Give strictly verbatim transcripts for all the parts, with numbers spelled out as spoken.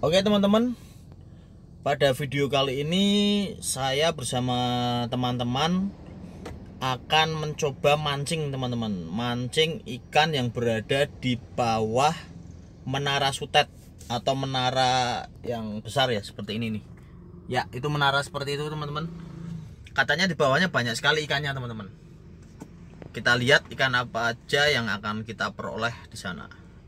Oke teman-teman, pada video kali ini saya bersama teman-teman akan mencoba mancing teman-teman, mancing ikan yang berada di bawah menara sutet atau menara yang besar ya, seperti ini nih. Ya, itu menara seperti itu teman-teman. Katanya di bawahnya banyak sekali ikannya teman-teman. Kita lihat ikan apa aja yang akan kita peroleh di sana.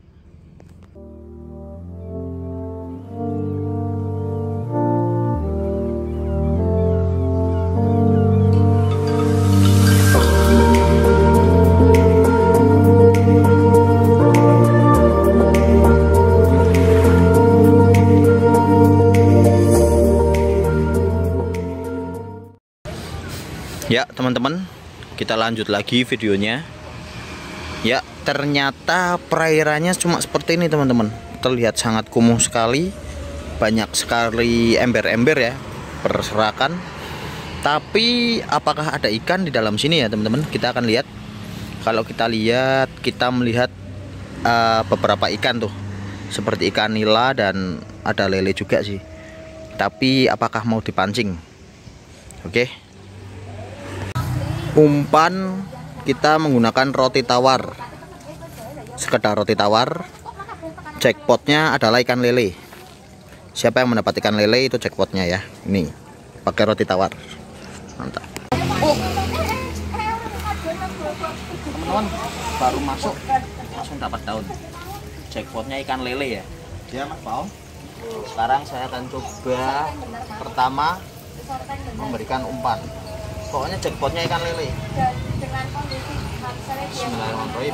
Ya teman-teman, kita lanjut lagi videonya. Ya, ternyata perairannya cuma seperti ini teman-teman. Terlihat sangat kumuh sekali, banyak sekali ember-ember ya berserakan. Tapi apakah ada ikan di dalam sini ya teman-teman? Kita akan lihat. Kalau kita lihat, kita melihat uh, beberapa ikan tuh, seperti ikan nila dan ada lele juga sih. Tapi apakah mau dipancing? Oke. Umpan kita menggunakan roti tawar, sekedar roti tawar. Jackpotnya adalah ikan lele. Siapa yang mendapat ikan lele itu jackpotnya ya. Ini pakai roti tawar, mantap. Oh, teman-teman, baru masuk langsung dapat daun. Jackpotnya ikan lele ya. Ya Mas Paul. Sekarang saya akan coba pertama memberikan umpan. Pokoknya jackpotnya ikan lele. Bismillahirrahmanirrahim.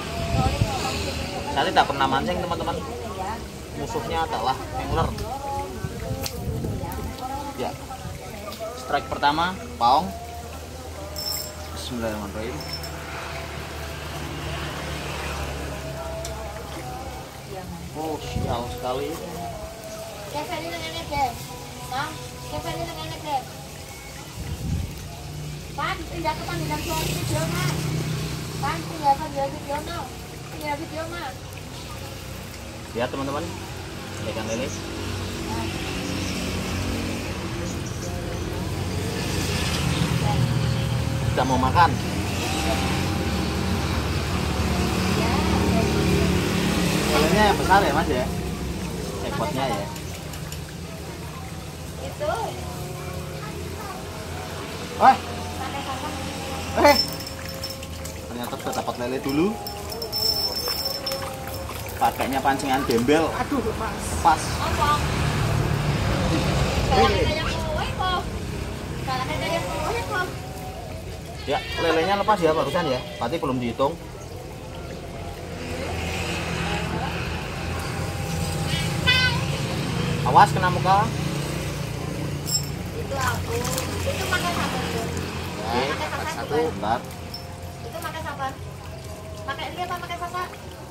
Saya tidak pernah mancing teman-teman. Musuhnya adalah angler. Ya. Strike pertama, paong. Bismillahirrahmanirrahim. Oh, sial sekali. Pan, tidak ke panggilan suara video mas. Pan, tinggal panggilan video no. Tinggal video mas. Lihat teman-teman, ikan lele. Tidak mau makan. Lelenya besar ya mas ya, jackpotnya ya. Itu. Wah. Eh, ternyata sudah dapat lele dulu. Pakainya pancingan gembel. Aduh, mas. Pas. Apa? Kalau ada yang kowe kok. Kalau ada yang kowe kok. Ya, lelenya lepas ya barusan ya. Berarti belum dihitung. Awas kena muka. Itu aku. Itu makan apa? Oke, pakai satu, bentar. Itu pakai apa? Pakai ini apa pakai sasa?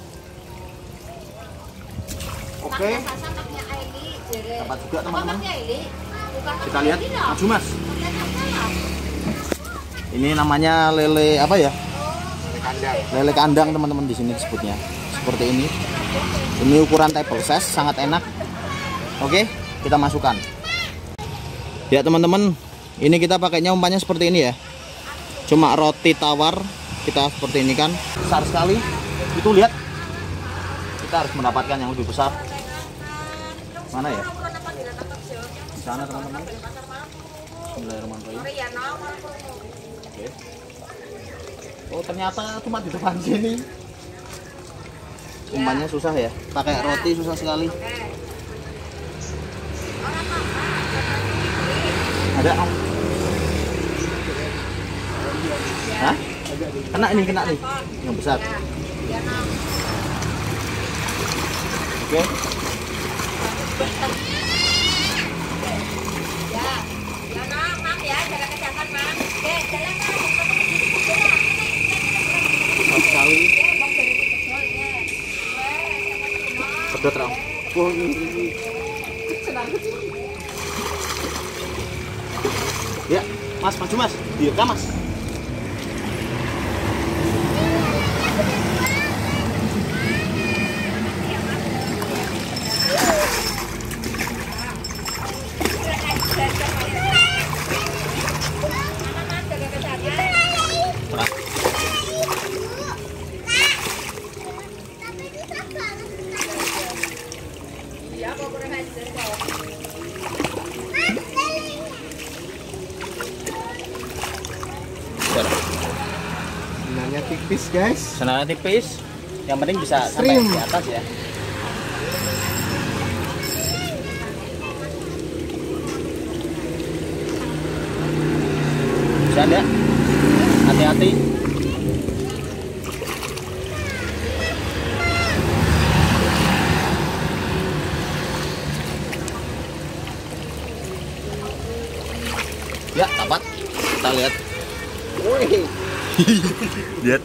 Oke. Pakai sasa pakai Aili. Dapat juga teman-teman. Pakai Aili. Bukan Kita lihat, maju mas. pakai sasa lah. Ini namanya lele apa ya? Lele kandang. Lele kandang teman-teman, di sini disebutnya. Seperti ini. Ini ukuran table size, sangat enak. Oke, kita masukkan. Ya teman-teman, ini kita pakainya umpannya seperti ini ya. Cuma roti tawar kita seperti ini kan, besar sekali. Itu lihat, kita harus mendapatkan yang lebih besar. Mana ya? Di sana teman-teman. Bismillahirrahmanirrahim. Oke. Oh ternyata cuma di depan sini. Umpannya susah ya. Pakai roti susah sekali. Ada om. Hah? Kena ini, kena nih. Yang besar. Oke. Ya, ya nak, mak ya, jaga kesehatan mak. Oke, jalan mak. Besar sekali. Sedot ram. Oh, ya, mas, maju mas. Direkam mas. Senarnya tipis guys. Senarnya tipis. Yang penting bisa sampai Stream. di atas ya. Bisa ada. Hati-hati. Ya, dapat. Kita lihat. Wih. Lihat.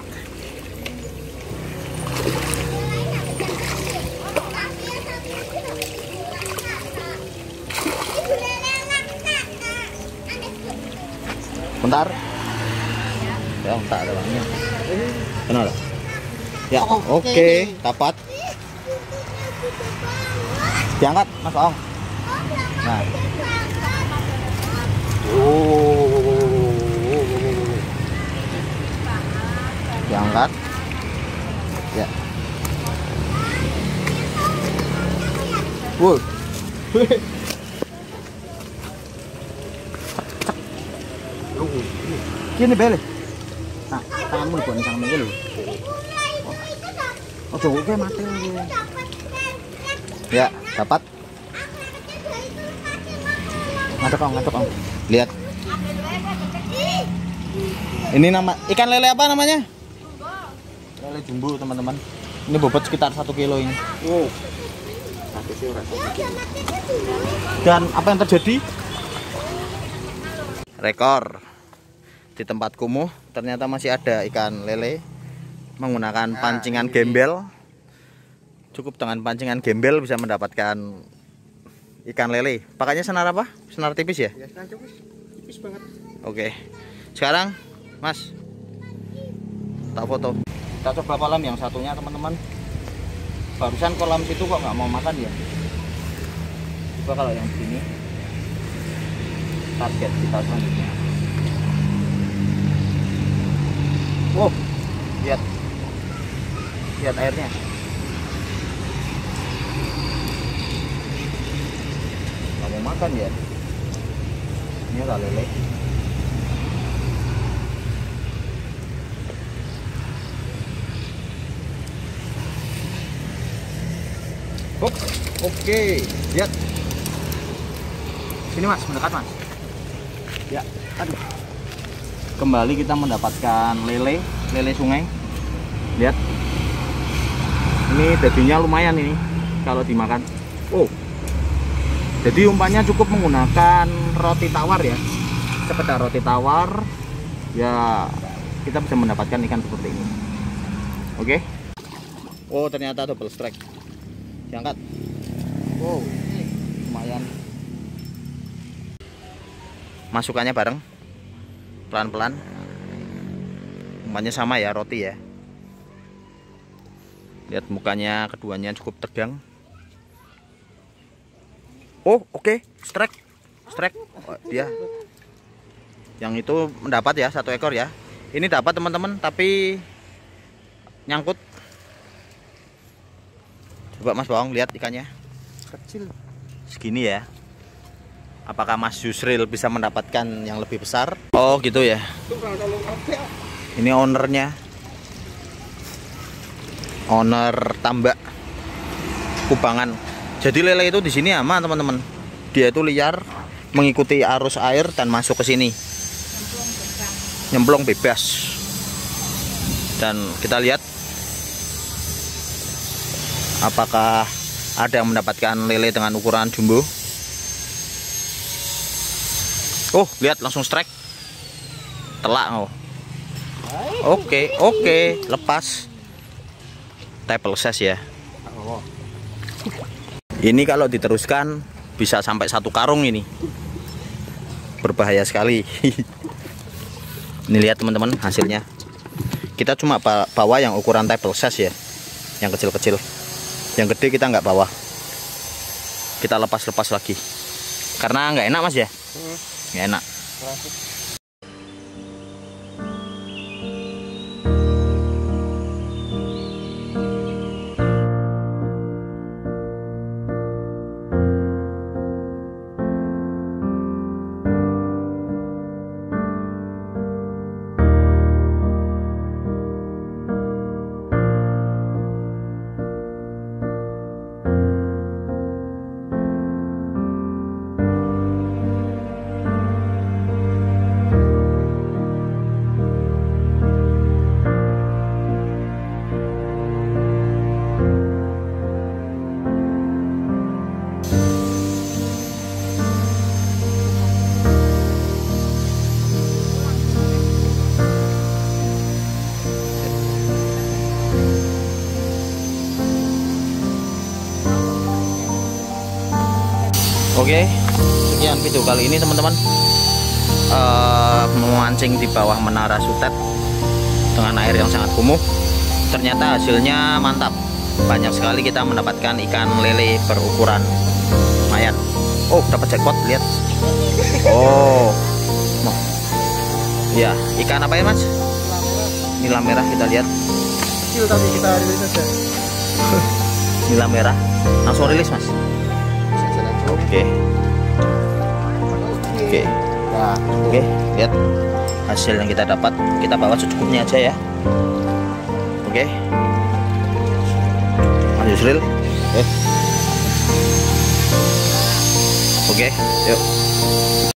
Bentar. Ya, tak ada bangnya. Kenal? Ya, oke, okay. Dapat. Diangkat, Mas Ong. Nah. Oh. Diangkat. Ya. Wuh. Kini beli. Nah, tanganmu buat sang ini lho. Oh, coba ke mati. Ya, dapat. Ngadep Om, ngadep Om. Lihat. Ini nama ikan lele apa namanya? Lele jumbo, teman-teman. Ini bobot sekitar satu kilo ini. Wow. Dan apa yang terjadi? Rekor. Di tempat kumuh ternyata masih ada ikan lele menggunakan pancingan gembel. Cukup dengan pancingan gembel bisa mendapatkan ikan lele. Pakainya senar apa? Senar tipis ya? Ya, senar tipis. Tipis banget. Oke. Sekarang, Mas, tak foto. Kita coba kolam yang satunya, teman-teman. Barusan kolam situ kok nggak mau makan ya? Coba kalau yang sini. Target kita selanjutnya. Oh, lihat, lihat airnya. Nggak mau makan ya? Ini ada lele. Oh, oke, lihat. Sini Mas, mendekat Mas. Ya, aduh. Kembali kita mendapatkan lele, lele sungai. Lihat. Ini dagingnya lumayan ini kalau dimakan. Oh. Jadi umpannya cukup menggunakan roti tawar ya. Sekedar roti tawar. Ya, kita bisa mendapatkan ikan seperti ini. Oke. Oh, ternyata double strike. Diangkat. Wow, lumayan. Masukannya bareng. Pelan-pelan. Umpannya sama ya, roti ya. Lihat mukanya keduanya cukup tegang. Oh, oke, okay. Strike. Strike. Oh, dia. Yang itu mendapat ya, satu ekor ya. Ini dapat teman-teman, tapi nyangkut. Coba Mas Bawang lihat ikannya. Kecil. Segini ya. Apakah Mas Yusril bisa mendapatkan yang lebih besar? Oh gitu ya. Ini ownernya, owner tambak Kubangan. Jadi lele itu di sini aman teman-teman. Dia itu liar, mengikuti arus air dan masuk ke sini. Nyemplung bebas. Dan kita lihat apakah ada yang mendapatkan lele dengan ukuran jumbo. Oh, lihat langsung strike. Telak oh. Oke, oke, lepas. Table size ya. Ini kalau diteruskan bisa sampai satu karung ini. Berbahaya sekali. Ini lihat teman-teman hasilnya. Kita cuma bawa yang ukuran table size ya. Yang kecil-kecil. Yang gede kita nggak bawa. Kita lepas-lepas lagi. Karena nggak enak Mas ya. Nggak enak. Oke, sekian video kali ini teman-teman. Uh, memancing di bawah Menara Sutet dengan air yang sangat kumuh. Ternyata hasilnya mantap. Banyak sekali kita mendapatkan ikan lele berukuran lumayan. Oh, dapat jackpot, lihat. Oh. Noh. Ya, ikan apa ya, Mas? Nila merah, kita lihat. Kecil tapi kita rilis saja. Nila merah. Langsung rilis, Mas. Oke. Oke. Nah, Oke, lihat hasil yang kita dapat. Kita bawa secukupnya aja ya. Oke. Mas Yusril. Eh. Oke, yuk.